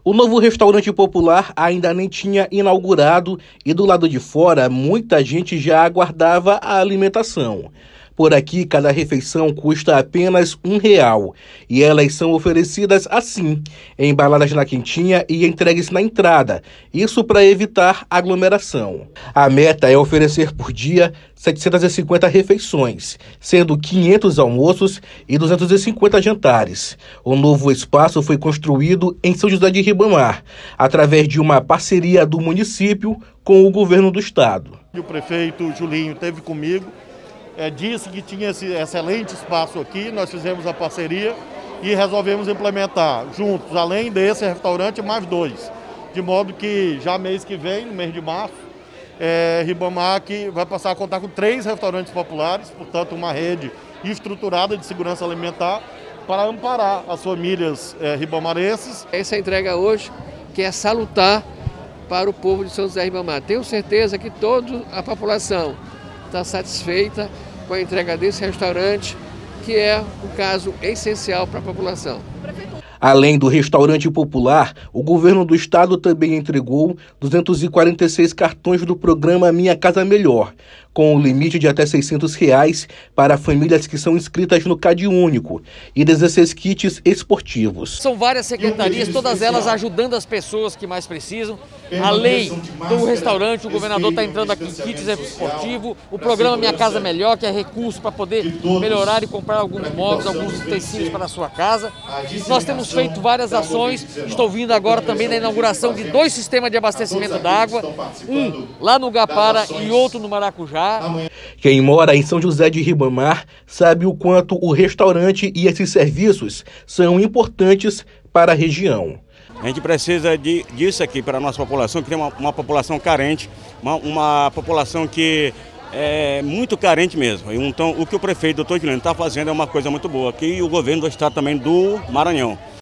O novo restaurante popular ainda nem tinha inaugurado e do lado de fora muita gente já aguardava a alimentação. Por aqui, cada refeição custa apenas R$ 1 e elas são oferecidas assim, embaladas na quentinha e entregues na entrada, isso para evitar aglomeração. A meta é oferecer por dia 750 refeições, sendo 500 almoços e 250 jantares. O novo espaço foi construído em São José de Ribamar, através de uma parceria do município com o governo do estado. O prefeito Julinho esteve comigo, disse que tinha esse excelente espaço aqui, nós fizemos a parceria e resolvemos implementar juntos, além desse restaurante, mais 2. De modo que já mês que vem, no mês de março, Ribamar vai passar a contar com 3 restaurantes populares, portanto uma rede estruturada de segurança alimentar para amparar as famílias ribamarenses. Essa entrega hoje que é salutar para o povo de São José de Ribamar. Tenho certeza que toda a população está satisfeita com a entrega desse restaurante, que é um caso essencial para a população. Além do restaurante popular, o governo do estado também entregou 246 cartões do programa Minha Casa Melhor, com o limite de até R$ 600 para famílias que são inscritas no CadÚnico e 16 kits esportivos. São várias secretarias, todas elas ajudando as pessoas que mais precisam. Além do restaurante, o governador está entrando aqui em kits esportivos, o programa Minha Casa Melhor, que é recurso para poder melhorar e comprar alguns móveis, alguns utensílios para a sua casa. Nós temos feito várias ações, estou vindo agora também na inauguração de 2 sistemas de abastecimento d'água, um lá no Gapara e outro no Maracujá. Quem mora em São José de Ribamar sabe o quanto o restaurante e esses serviços são importantes para a região. A gente precisa disso aqui para a nossa população, que tem uma população carente, uma população que é muito carente mesmo. Então, o que o prefeito, doutor Juliano, está fazendo é uma coisa muito boa, aqui e o governo do estado também do Maranhão.